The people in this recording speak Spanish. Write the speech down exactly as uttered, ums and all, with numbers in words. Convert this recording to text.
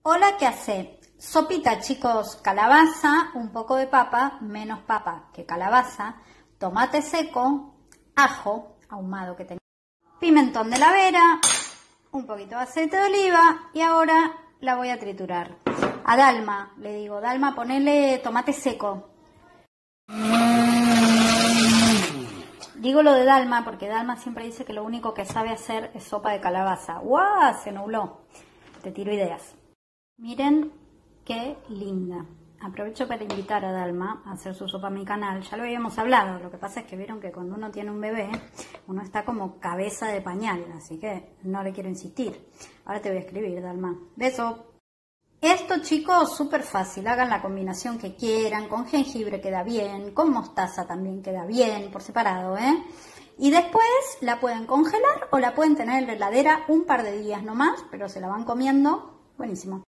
Hola, ¿qué hace? Sopita, chicos, calabaza, un poco de papa, menos papa que calabaza, tomate seco, ajo ahumado que tengo, pimentón de la vera, un poquito de aceite de oliva y ahora la voy a triturar. A Dalma le digo, Dalma, ponele tomate seco. Digo lo de Dalma porque Dalma siempre dice que lo único que sabe hacer es sopa de calabaza. ¡Guau! Se nubló. Te tiro ideas. Miren qué linda. Aprovecho para invitar a Dalma a hacer su sopa a mi canal. Ya lo habíamos hablado. Lo que pasa es que vieron que cuando uno tiene un bebé, uno está como cabeza de pañal. Así que no le quiero insistir. Ahora te voy a escribir, Dalma. Beso. Esto, chicos, súper fácil. Hagan la combinación que quieran. Con jengibre queda bien. Con mostaza también queda bien. Por separado, ¿eh? Y después la pueden congelar o la pueden tener en la heladera un par de días nomás. Pero se la van comiendo. Buenísimo.